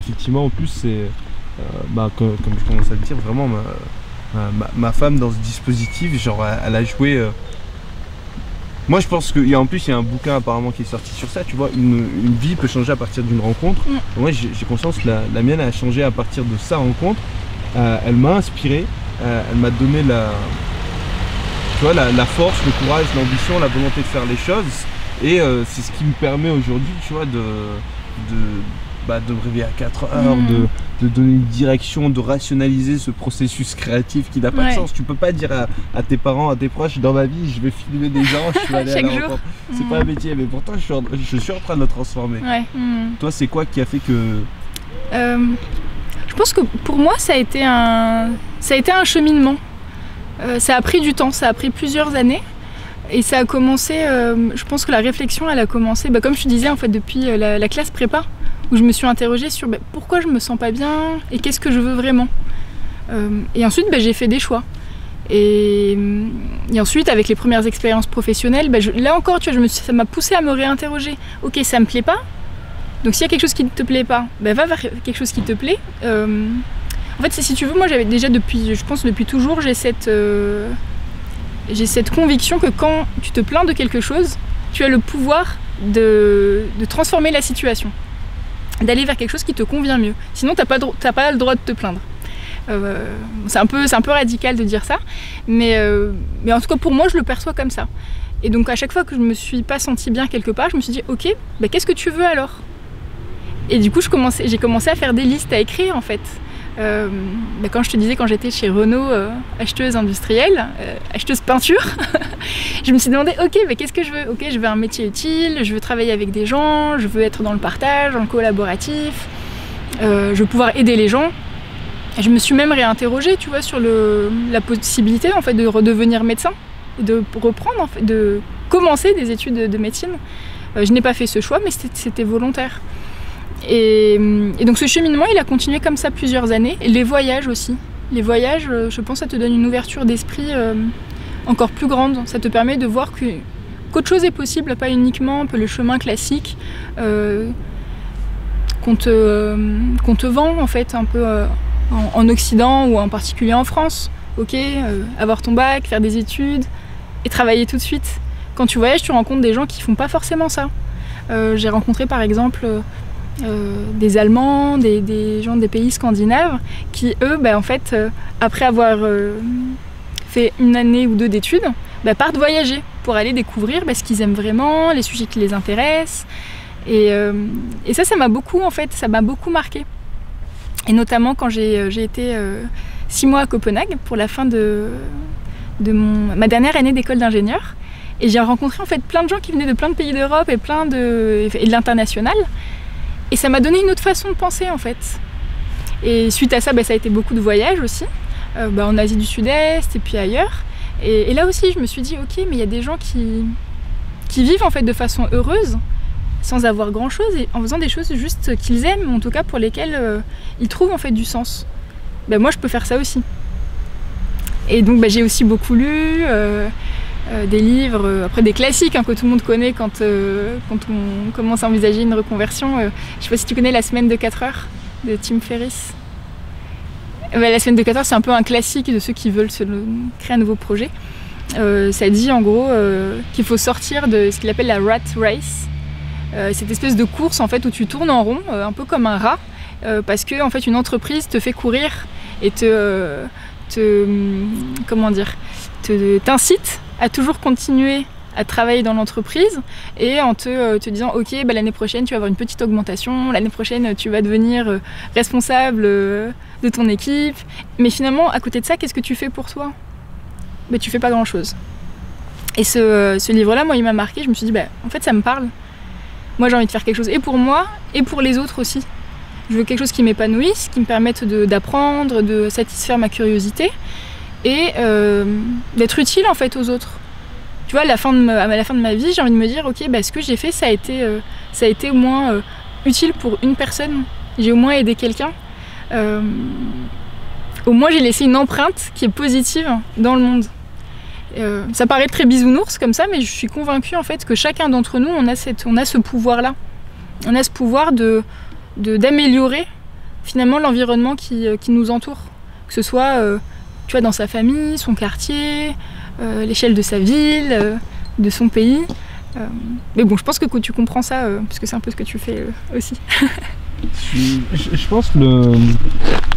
effectivement, en plus, c'est, comme je commence à le dire, vraiment ma femme dans ce dispositif, genre, elle a joué. Moi, je pense qu'en plus, il y a un bouquin apparemment qui est sorti sur ça, tu vois, une vie peut changer à partir d'une rencontre. Moi, j'ai conscience que la mienne a changé à partir de sa rencontre. Elle m'a inspiré, elle m'a donné tu vois, la force, le courage, l'ambition, la volonté de faire les choses. Et c'est ce qui me permet aujourd'hui, tu vois, de me réveiller à 4 heures, de donner une direction, de rationaliser ce processus créatif qui n'a pas de sens. Tu peux pas dire à tes parents, à tes proches, dans ma vie, je vais filmer des gens, je vais aller à la rencontre. C'est pas un métier, mais pourtant je suis en train de le transformer. Toi, c'est quoi qui a fait que... Je pense que pour moi, ça a été un cheminement. Ça a pris du temps, ça a pris plusieurs années. Et ça a commencé, je pense que la réflexion, elle a commencé, comme je te disais, en fait, depuis la classe prépa, où je me suis interrogée sur pourquoi je me sens pas bien et qu'est-ce que je veux vraiment. Et ensuite, j'ai fait des choix. Et ensuite, avec les premières expériences professionnelles, là encore, tu vois, ça m'a poussée à me réinterroger. Ok, ça me plaît pas. Donc s'il y a quelque chose qui ne te plaît pas, va vers quelque chose qui te plaît. En fait, si tu veux, moi j'avais déjà depuis toujours, j'ai cette conviction que quand tu te plains de quelque chose, tu as le pouvoir de transformer la situation, d'aller vers quelque chose qui te convient mieux. Sinon, t'as pas le droit de te plaindre. C'est un peu radical de dire ça, mais en tout cas pour moi, je le perçois comme ça. Et donc à chaque fois que je me suis pas sentie bien quelque part, je me suis dit ok, qu'est-ce que tu veux alors? Et du coup, j'ai commencé à faire des listes, à écrire en fait. Quand je te disais, quand j'étais chez Renault, acheteuse industrielle, acheteuse peinture, je me suis demandé, ok, qu'est-ce que je veux? Ok, je veux un métier utile, je veux travailler avec des gens, je veux être dans le partage, dans le collaboratif, je veux pouvoir aider les gens. Et je me suis même réinterrogée, tu vois, sur la possibilité en fait de redevenir médecin, de reprendre, en fait, de commencer des études de médecine. Je n'ai pas fait ce choix, mais c'était volontaire. Et donc ce cheminement, il a continué comme ça plusieurs années. Et les voyages aussi. Les voyages, je pense, ça te donne une ouverture d'esprit encore plus grande. Ça te permet de voir qu'autre chose est possible, pas uniquement un peu le chemin classique qu'on te vend en fait un peu en Occident ou en particulier en France. Ok, avoir ton bac, faire des études et travailler tout de suite. Quand tu voyages, tu rencontres des gens qui font pas forcément ça. J'ai rencontré par exemple des Allemands, des gens des pays scandinaves qui, eux, en fait, après avoir fait une année ou deux d'études, partent voyager pour aller découvrir ce qu'ils aiment vraiment, les sujets qui les intéressent. Et ça m'a beaucoup, en fait, ça m'a beaucoup marqué. Et notamment quand j'ai été 6 mois à Copenhague pour la fin de ma dernière année d'école d'ingénieur. Et j'ai rencontré en fait plein de gens qui venaient de plein de pays d'Europe et de l'international. Et ça m'a donné une autre façon de penser en fait. Et suite à ça, ça a été beaucoup de voyages aussi, en Asie du Sud-Est et puis ailleurs. Et là aussi, je me suis dit, ok, mais il y a des gens qui vivent en fait de façon heureuse, sans avoir grand-chose, et en faisant des choses juste qu'ils aiment, en tout cas pour lesquelles ils trouvent en fait du sens. Moi, je peux faire ça aussi. Et donc, j'ai aussi beaucoup lu. Des livres, après des classiques que tout le monde connaît quand on commence à envisager une reconversion. Je sais pas si tu connais La semaine de 4 heures de Tim Ferriss. La semaine de 4 heures, c'est un peu un classique de ceux qui veulent créer un nouveau projet. Ça dit en gros qu'il faut sortir de ce qu'il appelle la rat race, cette espèce de course en fait où tu tournes en rond, un peu comme un rat, parce que en fait une entreprise te fait courir et t'incite à toujours continuer à travailler dans l'entreprise et en te disant ok, l'année prochaine tu vas avoir une petite augmentation, l'année prochaine tu vas devenir responsable de ton équipe, mais finalement à côté de ça, qu'est-ce que tu fais pour toi? Tu fais pas grand chose. Et ce livre-là, moi il m'a marqué, je me suis dit en fait ça me parle. Moi j'ai envie de faire quelque chose et pour moi et pour les autres aussi. Je veux quelque chose qui m'épanouisse, qui me permette d'apprendre, de satisfaire ma curiosité et d'être utile en fait aux autres. Tu vois, à la fin de ma vie, j'ai envie de me dire ok, ce que j'ai fait, ça a été au moins utile pour une personne. J'ai au moins aidé quelqu'un. Au moins j'ai laissé une empreinte qui est positive dans le monde. Ça paraît très bisounours comme ça, mais je suis convaincue en fait que chacun d'entre nous, on a ce pouvoir-là. On a ce pouvoir d'améliorer finalement l'environnement qui nous entoure. Que ce soit tu vois, dans sa famille, son quartier, l'échelle de sa ville, de son pays. Mais bon, je pense que tu comprends ça, parce que c'est un peu ce que tu fais aussi. Je pense que